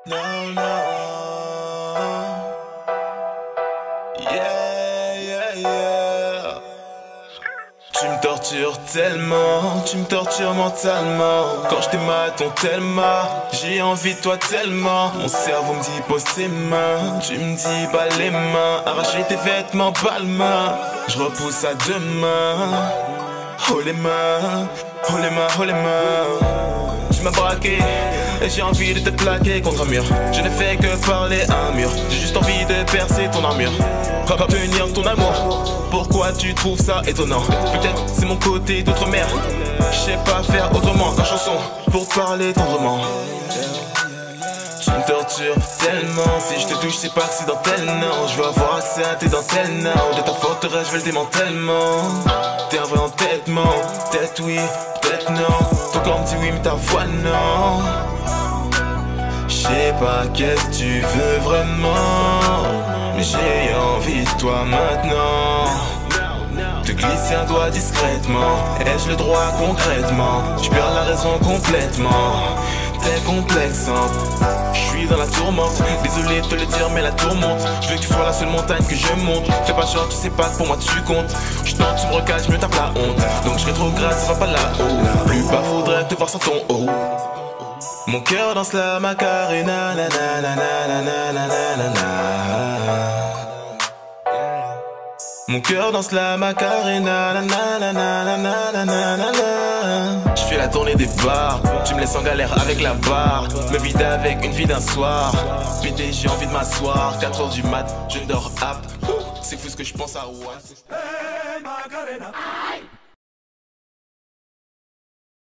No, no. Yeah, yeah, yeah. Tu me tortures tellement, tu me tortures mentalement. Quand je t'ématon tellement, j'ai envie de toi tellement. Mon cerveau me dit pose tes mains, tu me dis bas les mains. Arracher tes vêtements, pas le main. Je repousse à demain. Oh les mains, oh les mains, oh les mains. Tu m'as braqué et j'ai envie de te plaquer contre un mur. Je ne fais que parler à un mur. J'ai juste envie de percer ton armure, obtenir ton amour. Pourquoi tu trouves ça étonnant? Peut-être c'est mon côté d'outre-mer. Je sais pas faire autrement qu'en chanson pour te parler tendrement. Tu me tortures tellement, si je te touche c'est pas accidentel, non. Je veux avoir accès à tes dentelles, non. De ta forteresse je veux le démantèlement. T'es un vrai entêtement, peut-être oui, peut-être non. Ton corps me dit oui mais ta voix non. Je sais pas qu'est-ce que tu veux vraiment, mais j'ai envie de toi maintenant. Te glisser un doigt discrètement, ai-je le droit concrètement? Je perds la raison complètement, t'es complexante. Je suis dans la tourmente, désolé de te le dire mais la tourmente. Je veux que tu sois la seule montagne que je monte. Fais pas genre, tu sais pas que pour moi tu comptes. Je tente, tu me recales, je me tape la honte. Donc je rétrograde, ça va pas là-haut. Plus bas faudrait te voir sans ton haut. Mon cœur danse la Macarena, na na na na na na na na na. Mon cœur danse la Macarena, na na na na na na na na na. Je fais la tournée des bars, tu me laisses en galère avec la barre. Me vide avec une vie d'un soir. Pété, j'ai envie de m'asseoir. 4h du mat, je dors ap. C'est fou ce que je pense à what. Hey Macarena.